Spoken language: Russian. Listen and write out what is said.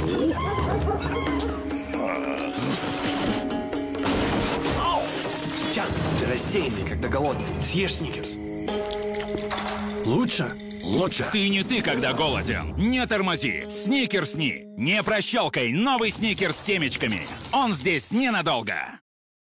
Чан, ты рассеянный, когда голодный. Съешь сникерс. Лучше? Лучше. Ты не ты, когда голоден. Не тормози. Сникерсни. Не прощелкай новый сникерс с семечками. Он здесь ненадолго.